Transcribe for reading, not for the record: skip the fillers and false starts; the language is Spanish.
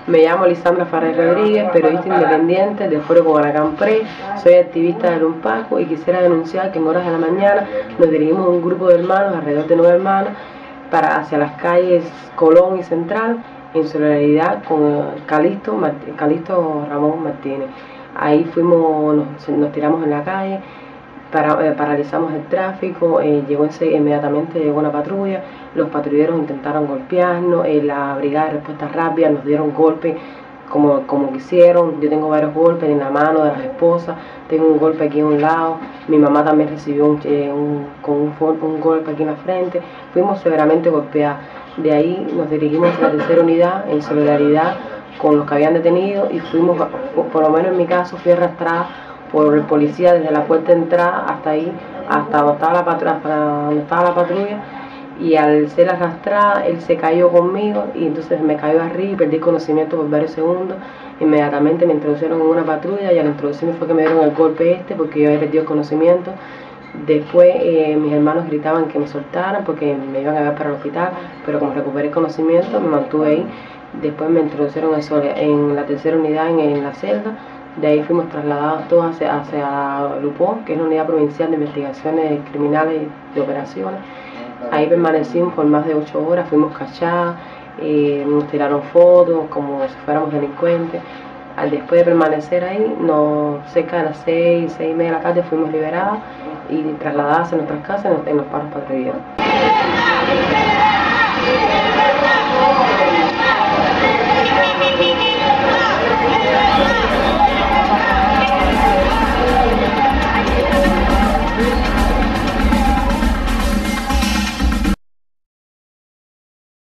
Me llamo Lisandra Farré Rodríguez, periodista independiente del Foro Cubanacán Press, soy activista del UNPACO y quisiera denunciar que en horas de la mañana nos dirigimos un grupo de hermanos, alrededor de 9 hermanos, hacia las calles Colón y Central, en solidaridad con Calixto Ramón Martínez. Ahí nos tiramos en la calle, paralizamos el tráfico, inmediatamente llegó una patrulla, los patrulleros intentaron golpearnos, la brigada de respuesta rápida nos dieron golpes como quisieron. Yo tengo varios golpes en la mano de las esposas, tengo un golpe aquí a un lado, mi mamá también recibió un golpe aquí en la frente, fuimos severamente golpeadas. De ahí nos dirigimos a la tercera unidad en solidaridad con los que habían detenido y fuimos, por lo menos en mi caso, fui arrastrada por el policía desde la puerta de entrada hasta ahí, hasta donde estaba la patrulla, y al ser arrastrada él se cayó conmigo y entonces me cayó arriba y perdí conocimiento por varios segundos. Inmediatamente me introdujeron en una patrulla y al introducirme fue que me dieron el golpe porque yo había perdido el conocimiento. Después mis hermanos gritaban que me soltaran porque me iban a llevar para el hospital, pero como recuperé el conocimiento me mantuve ahí. Después me introdujeron en la tercera unidad en la celda. De ahí fuimos trasladados todos hacia Lupón, que es la Unidad Provincial de Investigaciones Criminales y de Operaciones. Ahí permanecimos por más de 8 horas, fuimos cachadas, nos tiraron fotos como si fuéramos delincuentes. Después de permanecer ahí, cerca de las 6:30 de la tarde fuimos liberadas y trasladadas a nuestras casas en los paros patrulleros.